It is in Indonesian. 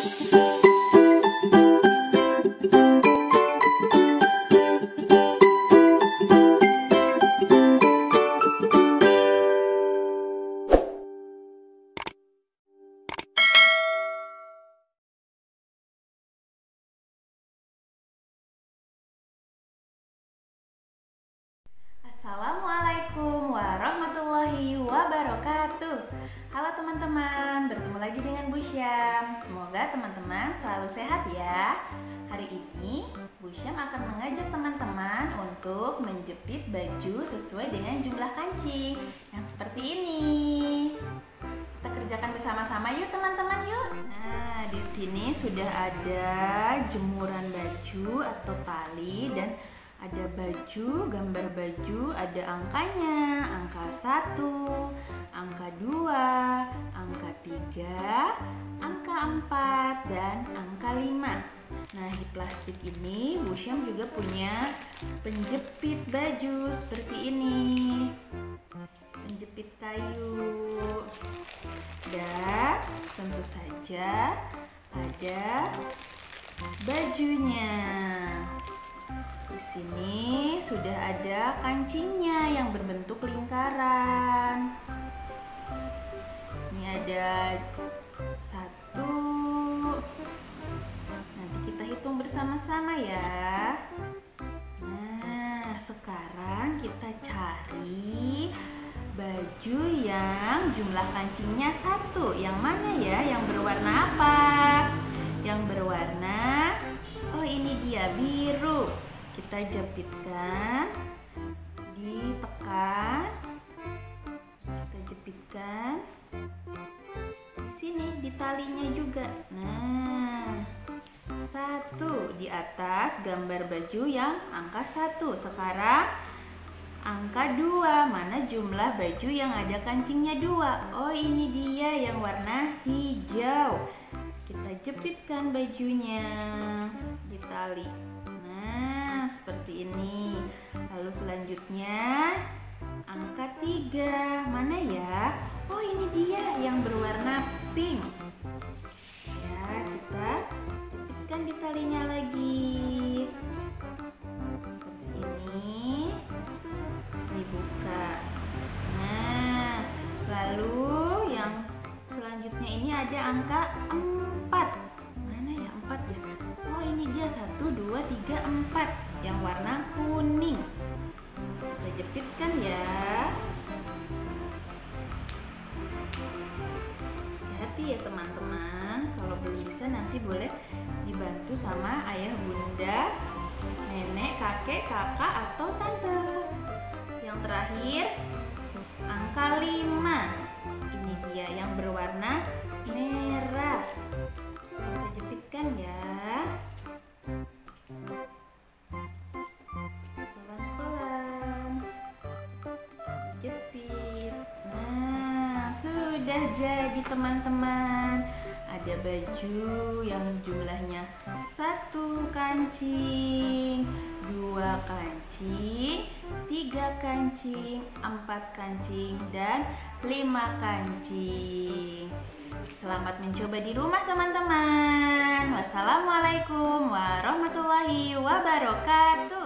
Assalamualaikum warahmatullahi wabarakatuh. Halo teman-teman, bertemu lagi dengan Bu Syam. Semoga teman-teman selalu sehat ya. Hari ini Bu Syam akan mengajak teman-teman untuk menjepit baju sesuai dengan jumlah kancing yang seperti ini. Kita kerjakan bersama-sama yuk teman-teman yuk. Nah, di sini sudah ada jemuran baju atau tali dan ada baju, gambar baju, ada angkanya, angka 1, angka 2, angka 3, angka 4, dan angka 5. Nah, di plastik ini Bu Syam juga punya penjepit baju seperti ini. Penjepit kayu. Dan tentu saja ada bajunya. Di sini sudah ada kancingnya yang berbentuk lingkaran. Ini ada 1. Nanti kita hitung bersama-sama ya. Nah, sekarang kita cari baju yang jumlah kancingnya 1. Yang mana ya? Yang berwarna apa? Yang berwarna, oh ini dia, biru. Kita jepitkan, ditekan, kita jepitkan di sini di talinya juga. Nah, 1 di atas gambar baju yang angka 1. Sekarang angka 2, mana jumlah baju yang ada kancingnya 2? Oh ini dia yang warna hijau. Kita jepitkan bajunya di tali. Seperti ini. Lalu selanjutnya angka 3. Mana ya? Oh ini dia yang berwarna pink. Ya, kita jepitkan di talinya lagi. Seperti ini. Dibuka. Nah, lalu yang selanjutnya ini ada angka 4. Mana ya 4 ya? Oh ini dia 1, 2, 3, 4 yang warna kuning. Kita jepitkan ya. Hati-hati ya teman-teman. Kalau belum bisa nanti boleh dibantu sama ayah, bunda, nenek, kakek, kakak, atau tante. Yang terakhir angka 5. Ini dia yang berwarna merah. Kita jepitkan ya. Sudah jadi teman-teman. Ada baju yang jumlahnya 1 kancing, 2 kancing, 3 kancing, 4 kancing, dan 5 kancing. Selamat mencoba di rumah teman-teman. Wassalamualaikum warahmatullahi wabarakatuh.